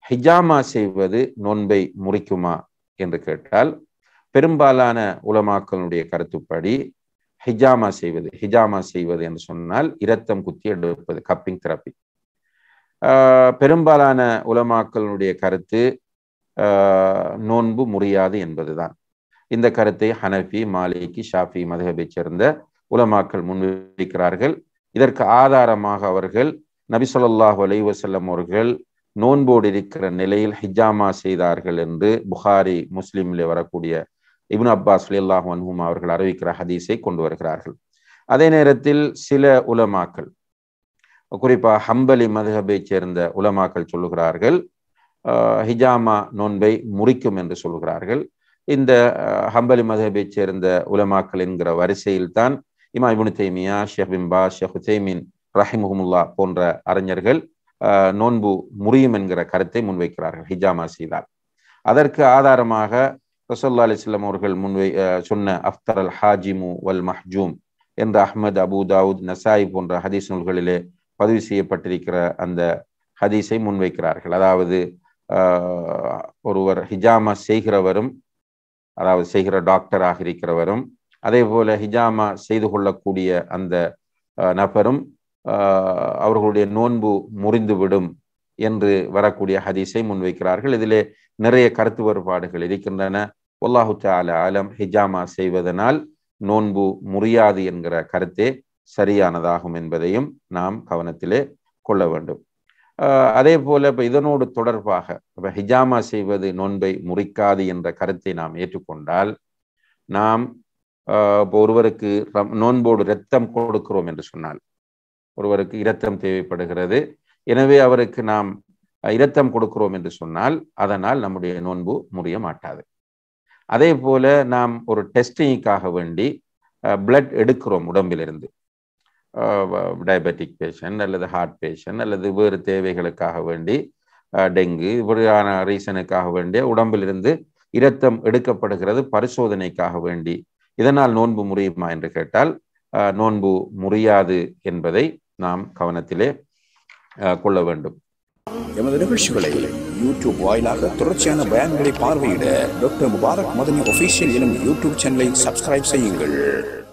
ஹிஜாமா செய்வது நோன்பை முறிக்குமா என்று கேட்டால், பெரும்பாலான உலமாக்களுடைய கருத்துப்படி ஹிஜாமா செய்வது என்று சொன்னால் இரத்தம் குத்தி எடுப்பது, கப்பிங் தெரப்பி. பெரும்பாலான உலமாக்களுடைய கருத்து நோன்பு முறியாது என்பதுதான். இந்த கருத்தை ஹனஃபி, மாலிகி, ஷாஃபி மதுஹபை சேர்ந்த உலமாக்கள் முன்வைக்கிறார்கள். இதற்கு ஆதாரமாக அவர்கள் நபி ஸல்லல்லாஹு அலைஹி வஸல்லம் அவர்கள் நோன்போடு இருக்கிற நிலையில் ஹிஜாமா செய்தார்கள் என்று புகாரி, முஸ்லிமிலே வரக்கூடிய இப்னு அப்பாஸ் ரலியல்லாஹு அன்ஹுமா அவர்கள் அறிவிக்கிற ஹதீஸை கொண்டு வருகிறார்கள். அதே நேரத்தில் சில உலமாக்கள், குறிப்பாக ஹம்பலி மதுஹபை சேர்ந்த உலமாக்கள் சொல்லுகிறார்கள் ஹிஜாமா நோன்பை முறிக்கும் என்று சொல்கிறார்கள். இந்த ஹம்பலி மதுஹபை சேர்ந்த உலமாக்கள் என்கிற வரிசையில் தான் இமாம் இப்னு தைமியா, ஷேக் பின் பாஸ், ஷேக் உதைமீன் ரஹிமஹுமுல்லா போன்ற அறிஞர்கள் நோன்பு முறியும் என்கிற கருத்தை முன்வைக்கிறார்கள் ஹிஜாமா செய்தால். அதற்கு ஆதாரமாக ரசூலுல்லாஹி அலைஹி வஸல்லம் அவர்கள் சொன்ன அஃப்தர் அல் ஹாஜிமு வல் மஹ்ஜூம் என்ற அஹ்மத், அபு தாவூத், நசாயி போன்ற ஹதீஸ் நூல்களிலே பதிவு செய்யப்பட்டிருக்கிற அந்த ஹதீஸை முன்வைக்கிறார்கள். அதாவது ஒருவர் ஹிஜாமா செய்கிறவரும், அதாவது செய்கிற டாக்டராக இருக்கிறவரும், அதே போல ஹிஜாமா செய்து கொள்ளக்கூடிய அந்த நபரும் அவர்களுடைய நோன்பு முறிந்துவிடும் என்று வரக்கூடிய ஹதீஸை முன்வைக்கிறார்கள். இதிலே நிறைய கருத்து வேறுபாடுகள் இருக்கின்றன. வல்லாஹு தஆலா ஆலம். ஹிஜாமா செய்வதனால் நோன்பு முறியாது என்கிற கருத்தே சரியானதாகும் என்பதையும் நாம் கவனத்திலே கொள்ள வேண்டும். அதே போல இப்போ இதனோடு தொடர்பாக இப்போ ஹிஜாமா செய்வது நோன்பை முறிக்காது என்ற கருத்தை நாம் ஏற்றுக்கொண்டால், நாம் இப்போ ஒருவருக்கு நோன்போடு இரத்தம் கொடுக்கிறோம் என்று சொன்னால், ஒருவருக்கு இரத்தம் தேவைப்படுகிறது, எனவே அவருக்கு நாம் இரத்தம் கொடுக்கிறோம் என்று சொன்னால் அதனால் நம்முடைய நோன்பு முறிய மாட்டாது. அதே போல நாம் ஒரு டெஸ்டிங்காக வேண்டி பிளட் எடுக்கிறோம் உடம்பிலிருந்து, டயபெட்டிக் பேஷண்ட் அல்லது ஹார்ட் பேஷண்ட் அல்லது வேறு தேவைகளுக்காக வேண்டி, டெங்கு இப்படியான ரீசனுக்காக வேண்டிய உடம்பிலிருந்து இரத்தம் எடுக்கப்படுகிறது பரிசோதனைக்காக வேண்டி. இதனால் நோன்பு முறியுமா என்று கேட்டால் நோன்பு முறியாது என்பதை நாம் கவனத்திலே கொள்ள வேண்டும். எமது நிகழ்ச்சிகளை யூடியூப் வாயிலாக தொடர்ச்சியான பயான்களை பார்வையிட டாக்டர் முபாரக் மதனி ஆஃபீஷியல் எனும் யூடியூப் சேனலை சப்ஸ்கிரைப் செய்யுங்கள்.